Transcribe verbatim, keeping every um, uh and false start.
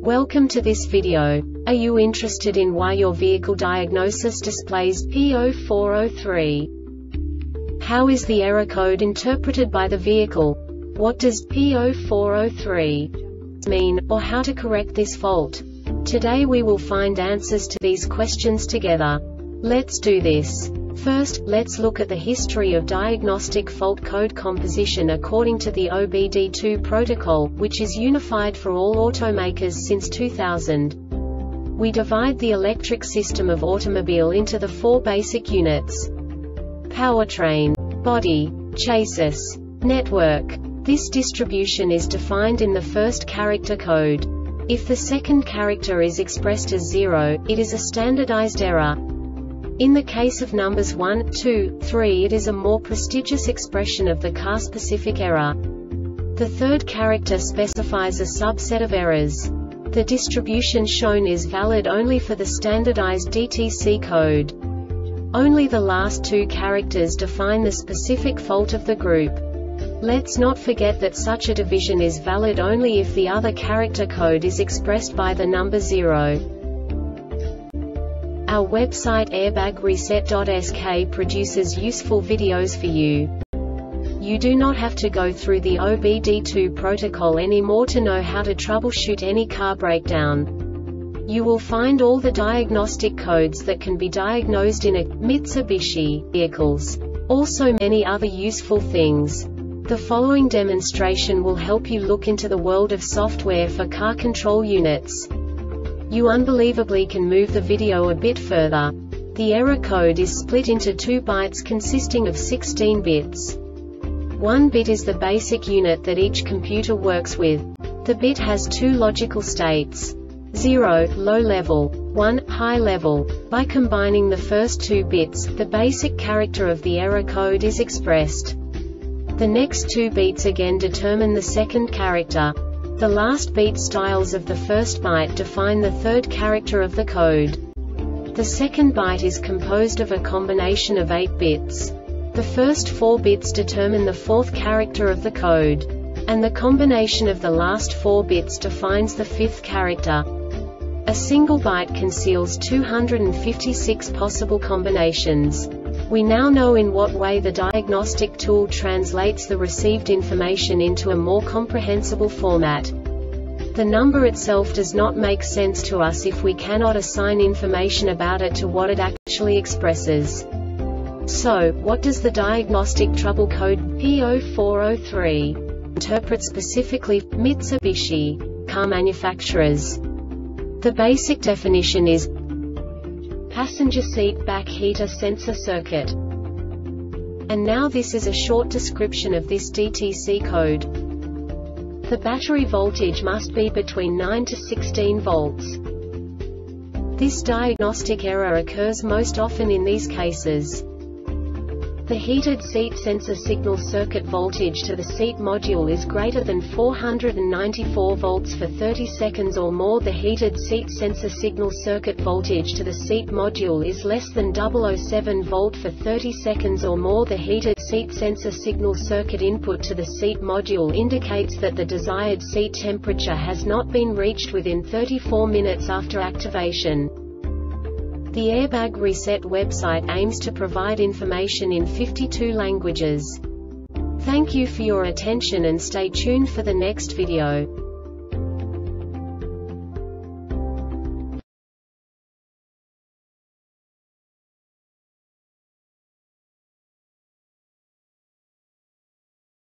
Welcome to this video. Are you interested in why your vehicle diagnosis displays P zero four zero three? How is the error code interpreted by the vehicle? What does P zero four zero three mean, or how to correct this fault? Today we will find answers to these questions together. Let's do this. First, let's look at the history of diagnostic fault code composition according to the O B D two protocol, which is unified for all automakers since two thousand. We divide the electric system of automobile into the four basic units: powertrain, body, chassis, network. This distribution is defined in the first character code. If the second character is expressed as zero, it is a standardized error. In the case of numbers one, two, three, it is a more prestigious expression of the car-specific error. The third character specifies a subset of errors. The distribution shown is valid only for the standardized D T C code. Only the last two characters define the specific fault of the group. Let's not forget that such a division is valid only if the other character code is expressed by the number zero. Our website airbag reset dot S K produces useful videos for you. You do not have to go through the O B D two protocol anymore to know how to troubleshoot any car breakdown. You will find all the diagnostic codes that can be diagnosed in a Mitsubishi vehicles. Also many other useful things. The following demonstration will help you look into the world of software for car control units. You unbelievably can move the video a bit further. The error code is split into two bytes consisting of sixteen bits. One bit is the basic unit that each computer works with. The bit has two logical states: zero, low level, one, high level. By combining the first two bits, the basic character of the error code is expressed. The next two bits again determine the second character. The last beat styles of the first byte define the third character of the code. The second byte is composed of a combination of eight bits. The first four bits determine the fourth character of the code. And the combination of the last four bits defines the fifth character. A single byte conceals two hundred fifty-six possible combinations. We now know in what way the diagnostic tool translates the received information into a more comprehensible format. The number itself does not make sense to us if we cannot assign information about it to what it actually expresses. So, what does the diagnostic trouble code P zero four zero three interpret specifically for Mitsubishi car manufacturers? The basic definition is passenger seat back heater sensor circuit. And now this is a short description of this D T C code. The battery voltage must be between nine to sixteen volts. This diagnostic error occurs most often in these cases. The heated seat sensor signal circuit voltage to the seat module is greater than four hundred ninety-four volts for thirty seconds or more. The heated seat sensor signal circuit voltage to the seat module is less than zero point zero seven volt for thirty seconds or more. The heated seat sensor signal circuit input to the seat module indicates that the desired seat temperature has not been reached within thirty-four minutes after activation. The Airbag Reset website aims to provide information in fifty-two languages. Thank you for your attention and stay tuned for the next video.